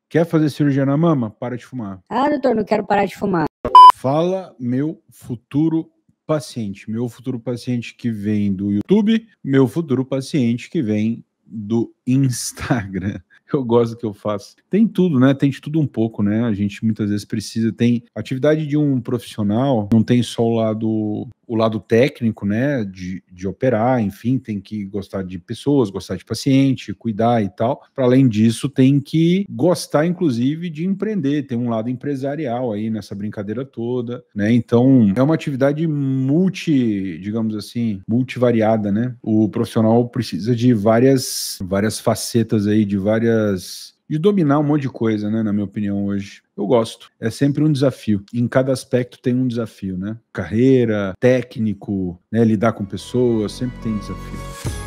Quer fazer cirurgia na mama? Para de fumar. Ah, doutor, não quero parar de fumar. Fala, meu futuro paciente. Meu futuro paciente que vem do YouTube, meu futuro paciente que vem do Instagram. Eu gosto do que eu faço. Tem tudo, né? Tem de tudo um pouco, né? A gente muitas vezes precisa. Tem atividade de um profissional, não tem só o lado técnico, né? De operar, enfim, tem que gostar de pessoas, gostar de paciente, cuidar e tal. Para além disso, tem que gostar, inclusive, de empreender. Tem um lado empresarial aí nessa brincadeira toda, né? Então, é uma atividade digamos assim, multivariada, né? O profissional precisa de várias facetas aí, de dominar um monte de coisa, né, na minha opinião, hoje. Eu gosto. É sempre um desafio. Em cada aspecto tem um desafio, né? Carreira, técnico, né, lidar com pessoas, sempre tem desafio.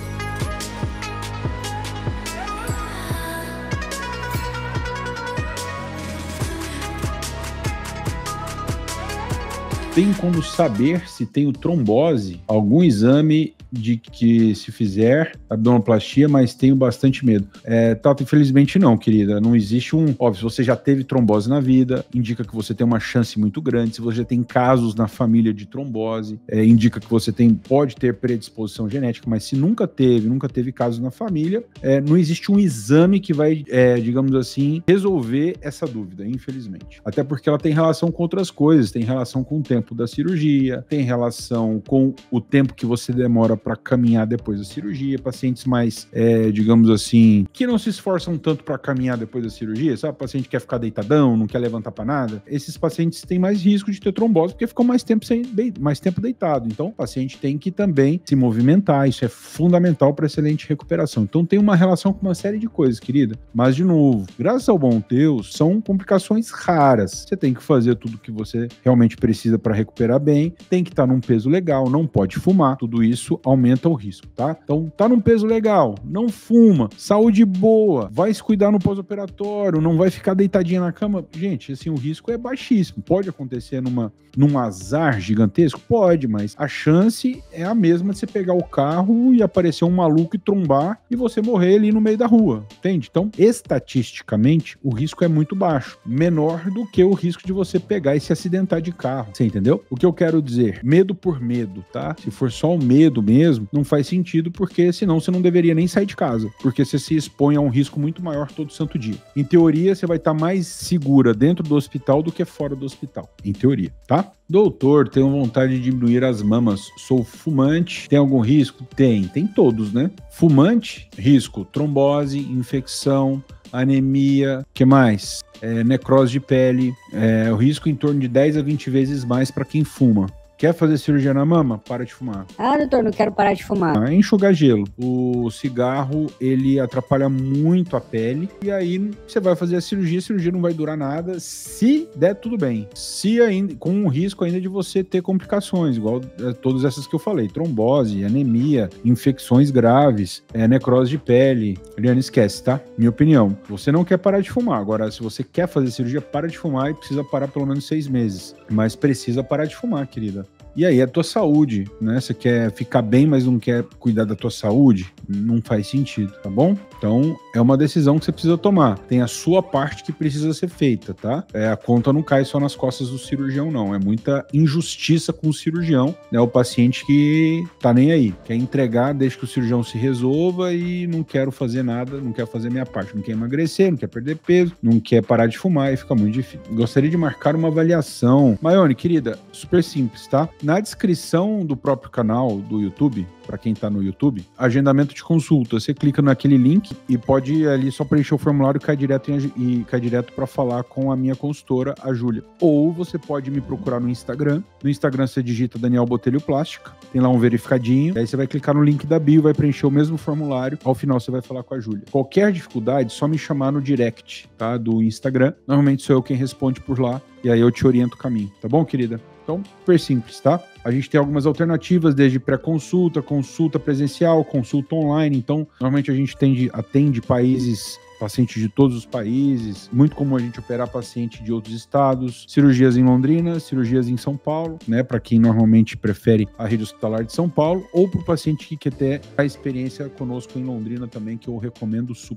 Tem como saber se tenho trombose? Algum exame de que se fizer abdominoplastia, mas tenho bastante medo. Tato, infelizmente não, querida. Não existe óbvio, se você já teve trombose na vida, indica que você tem uma chance muito grande. Se você já tem casos na família de trombose, indica que você pode ter predisposição genética, mas se nunca teve casos na família, não existe um exame que vai, digamos assim, resolver essa dúvida, infelizmente. Até porque ela tem relação com outras coisas, tem relação com o tempo da cirurgia, tem relação com o tempo que você demora para caminhar depois da cirurgia. Pacientes mais, digamos assim, que não se esforçam tanto para caminhar depois da cirurgia, sabe? O paciente quer ficar deitadão, não quer levantar para nada. Esses pacientes têm mais risco de ter trombose porque ficam mais tempo deitado. Então, o paciente tem que também se movimentar. Isso é fundamental para excelente recuperação. Então, tem uma relação com uma série de coisas, querida. Mas, de novo, graças ao bom Deus, são complicações raras. Você tem que fazer tudo que você realmente precisa para recuperar bem, tem que estar num peso legal, não pode fumar. Tudo isso aumenta o risco, tá? Então, tá num peso legal, não fuma, saúde boa, vai se cuidar no pós-operatório, não vai ficar deitadinha na cama. Gente, assim, o risco é baixíssimo. Pode acontecer num azar gigantesco? Pode, mas a chance é a mesma de você pegar o carro e aparecer um maluco e trombar e você morrer ali no meio da rua, entende? Então, estatisticamente, o risco é muito baixo, menor do que o risco de você pegar e se acidentar de carro, você entendeu? O que eu quero dizer, medo por medo, tá? Se for só o medo mesmo, não faz sentido, porque senão você não deveria nem sair de casa, porque você se expõe a um risco muito maior todo santo dia. Em teoria, você vai estar mais segura dentro do hospital do que fora do hospital, em teoria, tá? Doutor, tenho vontade de diminuir as mamas, sou fumante, tem algum risco? Tem todos, né? Fumante, risco, trombose, infecção, anemia, que mais? Necrose de pele, o risco em torno de 10 a 20 vezes mais para quem fuma. Quer fazer cirurgia na mama? Para de fumar. Ah, doutor, não quero parar de fumar. Enxugar gelo. O cigarro, ele atrapalha muito a pele. E aí, você vai fazer a cirurgia não vai durar nada. Se der, tudo bem. Se ainda, com o risco ainda de você ter complicações, igual todas essas que eu falei. Trombose, anemia, infecções graves, necrose de pele. Eliane, esquece, tá? Minha opinião. Você não quer parar de fumar. Agora, se você quer fazer cirurgia, para de fumar e precisa parar pelo menos 6 meses. Mas precisa parar de fumar, querida. E aí, a tua saúde, né? Você quer ficar bem, mas não quer cuidar da tua saúde? Não faz sentido, tá bom? Então, é uma decisão que você precisa tomar. Tem a sua parte que precisa ser feita, tá? A conta não cai só nas costas do cirurgião, não. É muita injustiça com o cirurgião, né? O paciente que tá nem aí. Quer entregar, deixa que o cirurgião se resolva e não quero fazer nada, não quero fazer minha parte. Não quer emagrecer, não quer perder peso, não quer parar de fumar e fica muito difícil. Gostaria de marcar uma avaliação. Maione, querida, super simples, tá? Na descrição do próprio canal do YouTube, para quem tá no YouTube, agendamento de consulta. Você clica naquele link e pode ir ali só preencher o formulário e cair direto para falar com a minha consultora, a Júlia. Ou você pode me procurar no Instagram. No Instagram você digita Daniel Botelho Plástica, tem lá um verificadinho, aí você vai clicar no link da bio, vai preencher o mesmo formulário, ao final você vai falar com a Júlia. Qualquer dificuldade, só me chamar no direct, tá, do Instagram. Normalmente sou eu quem responde por lá, e aí eu te oriento o caminho, tá bom, querida? Então, super simples, tá? A gente tem algumas alternativas, desde pré-consulta, consulta presencial, consulta online. Então, normalmente a gente atende pacientes de todos os países. Muito comum a gente operar paciente de outros estados. Cirurgias em Londrina, cirurgias em São Paulo, né? Para quem normalmente prefere a rede hospitalar de São Paulo, ou para o paciente que quer ter a experiência conosco em Londrina também, que eu recomendo super.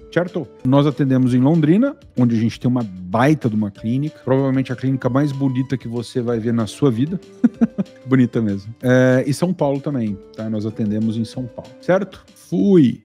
certo? Nós atendemos em Londrina, onde a gente tem uma baita de uma clínica, provavelmente a clínica mais bonita que você vai ver na sua vida. Bonita mesmo. E São Paulo também, tá? Nós atendemos em São Paulo, certo? Fui!